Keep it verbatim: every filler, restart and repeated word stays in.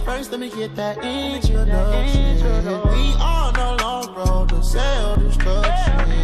first, let me get that introduction. We on a long road to self-destruction.